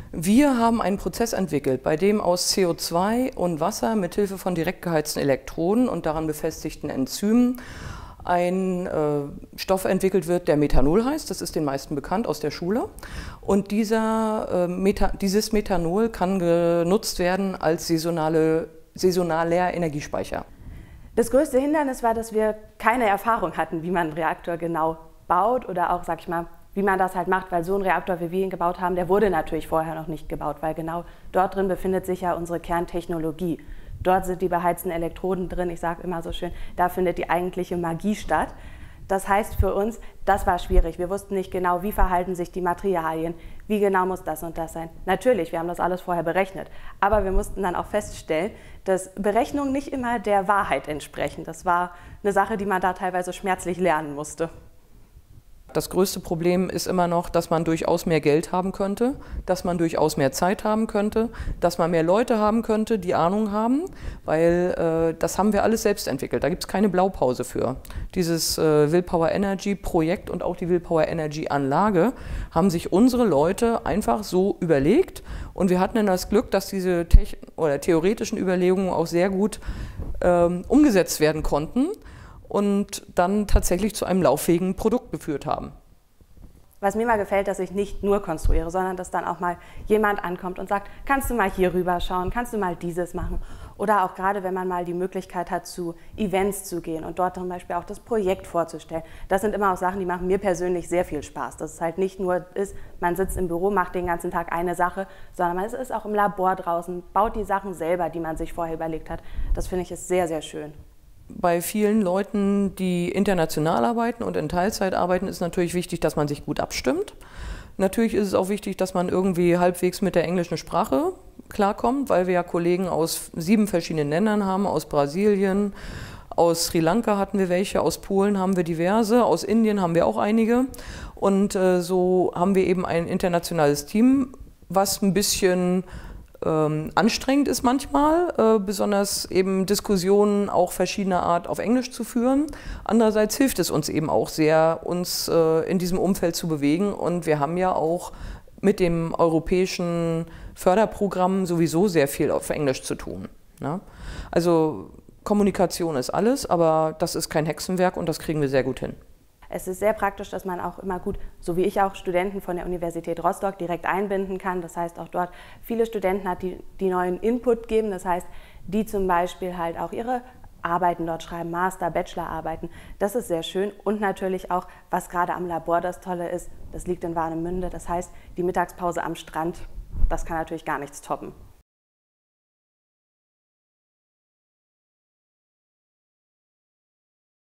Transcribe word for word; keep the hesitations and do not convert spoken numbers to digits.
Wir haben einen Prozess entwickelt, bei dem aus C O zwei und Wasser mithilfe von direkt geheizten Elektroden und daran befestigten Enzymen ein äh, Stoff entwickelt wird, der Methanol heißt. Das ist den meisten bekannt aus der Schule. Und dieser, äh, Meta dieses Methanol kann genutzt werden als saisonale, saisonaler Energiespeicher. Das größte Hindernis war, dass wir keine Erfahrung hatten, wie man einen Reaktor genau baut oder auch, sag ich mal, wie man das halt macht, weil so ein Reaktor, wie wir ihn gebaut haben, der wurde natürlich vorher noch nicht gebaut, weil genau dort drin befindet sich ja unsere Kerntechnologie. Dort sind die beheizten Elektroden drin, ich sage immer so schön, da findet die eigentliche Magie statt. Das heißt für uns, das war schwierig. Wir wussten nicht genau, wie verhalten sich die Materialien, wie genau muss das und das sein. Natürlich, wir haben das alles vorher berechnet, aber wir mussten dann auch feststellen, dass Berechnungen nicht immer der Wahrheit entsprechen. Das war eine Sache, die man da teilweise schmerzlich lernen musste. Das größte Problem ist immer noch, dass man durchaus mehr Geld haben könnte, dass man durchaus mehr Zeit haben könnte, dass man mehr Leute haben könnte, die Ahnung haben, weil äh, das haben wir alles selbst entwickelt. Da gibt es keine Blaupause für. Dieses äh, Willpower Energy Projekt und auch die Willpower Energy Anlage haben sich unsere Leute einfach so überlegt und wir hatten dann das Glück, dass diese Techn- oder theoretischen Überlegungen auch sehr gut ähm, umgesetzt werden konnten und dann tatsächlich zu einem lauffähigen Produkt geführt haben. Was mir mal gefällt, dass ich nicht nur konstruiere, sondern dass dann auch mal jemand ankommt und sagt, kannst du mal hier rüber schauen, kannst du mal dieses machen. Oder auch gerade, wenn man mal die Möglichkeit hat, zu Events zu gehen und dort zum Beispiel auch das Projekt vorzustellen. Das sind immer auch Sachen, die machen mir persönlich sehr viel Spaß. Dass es halt nicht nur ist, man sitzt im Büro, macht den ganzen Tag eine Sache, sondern man ist auch im Labor draußen, baut die Sachen selber, die man sich vorher überlegt hat. Das finde ich ist sehr, sehr schön. Bei vielen Leuten, die international arbeiten und in Teilzeit arbeiten, ist natürlich wichtig, dass man sich gut abstimmt. Natürlich ist es auch wichtig, dass man irgendwie halbwegs mit der englischen Sprache klarkommt, weil wir ja Kollegen aus sieben verschiedenen Ländern haben, aus Brasilien, aus Sri Lanka hatten wir welche, aus Polen haben wir diverse, aus Indien haben wir auch einige. Und äh, so haben wir eben ein internationales Team, was ein bisschen Ähm, anstrengend ist manchmal, äh, besonders eben Diskussionen auch verschiedener Art auf Englisch zu führen. Andererseits hilft es uns eben auch sehr, uns äh, in diesem Umfeld zu bewegen und wir haben ja auch mit dem europäischen Förderprogramm sowieso sehr viel auf Englisch zu tun, ne? Also Kommunikation ist alles, aber das ist kein Hexenwerk und das kriegen wir sehr gut hin. Es ist sehr praktisch, dass man auch immer gut, so wie ich auch, Studenten von der Universität Rostock direkt einbinden kann. Das heißt, auch dort viele Studenten hat, die, die neuen Input geben. Das heißt, die zum Beispiel halt auch ihre Arbeiten dort schreiben, Master-, Bachelor-Arbeiten. Das ist sehr schön. Und natürlich auch, was gerade am Labor das Tolle ist, das liegt in Warnemünde. Das heißt, die Mittagspause am Strand, das kann natürlich gar nichts toppen.